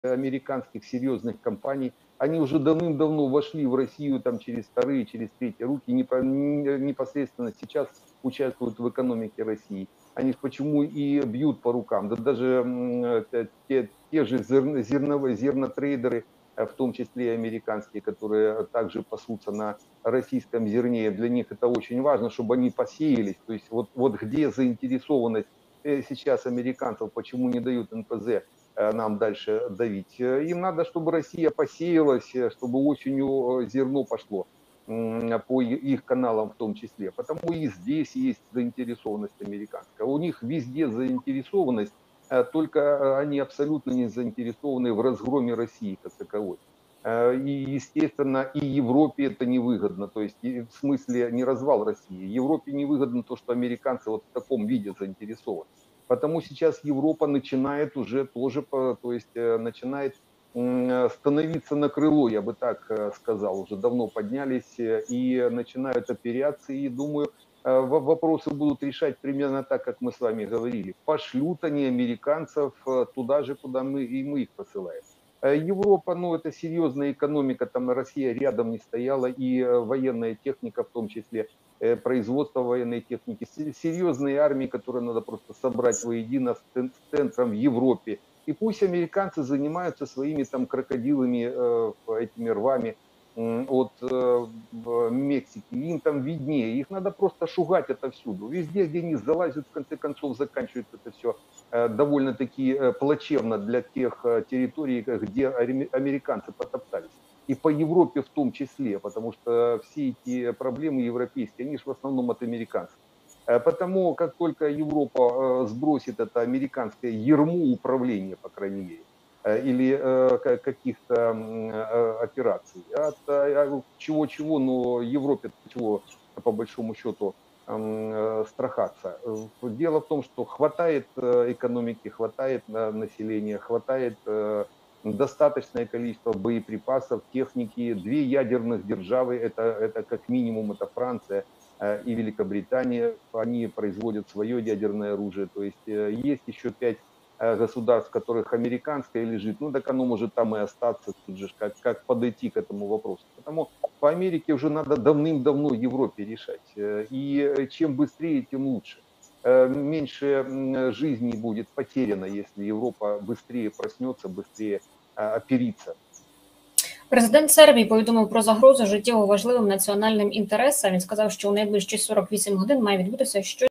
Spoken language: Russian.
американских серьезных компаний, они уже давным-давно вошли в Россию там через вторые, через третьи руки, непосредственно сейчас участвуют в экономике России. Они почему и бьют по рукам. Да даже те же зернотрейдеры, в том числе и американские, которые также пасутся на российском зерне, для них это очень важно, чтобы они посеялись. То есть вот где заинтересованность сейчас американцев, почему не дают НПЗ нам дальше давить. Им надо, чтобы Россия посеялась, чтобы осенью зерно пошло по их каналам в том числе. Потому и здесь есть заинтересованность американская. У них везде заинтересованность, только они абсолютно не заинтересованы в разгроме России как таковой. И, естественно, и Европе это невыгодно, то есть в смысле не развал России. Европе невыгодно то, что американцы вот в таком виде заинтересованы. Потому сейчас Европа начинает уже тоже, то есть начинает становиться на крыло, я бы так сказал, уже давно поднялись и начинают операции, и думаю, вопросы будут решать примерно так, как мы с вами говорили. Пошлют они американцев туда же, куда мы их посылаем. Европа, ну, это серьезная экономика, там Россия рядом не стояла, и военная техника в том числе, производство военной техники, серьезные армии, которые надо просто собрать воедино с центром в Европе. И пусть американцы занимаются своими там крокодилами, этими рвами от Мексики, им там виднее, их надо просто шугать отовсюду. Везде, где они залазят, в конце концов, заканчивается это все довольно-таки плачевно для тех территорий, где американцы потоптались. И по Европе в том числе, потому что все эти проблемы европейские, они же в основном от американцев. Потому как только Европа сбросит это американское ярмо управления, по крайней мере, или каких-то операций, от чего-чего, но Европе чего, по большому счету, страхаться. Дело в том, что хватает экономики, хватает населения, хватает достаточное количество боеприпасов, техники. Две ядерных державы, это как минимум, это Франция и Великобритания, они производят свое ядерное оружие. То есть есть еще 5 государств, в которых американское лежит, ну так оно может там и остаться, тут же как подойти к этому вопросу. Потому по Америке уже надо давным-давно Европе решать. И чем быстрее, тем лучше. Меньше жизней будет потеряно, если Европа быстрее проснется, быстрее оперится. Президент Сербії повідомив про загрозу життєво важливим національним інтересам. Він сказав, що у найближчі 48 годин має відбутися щось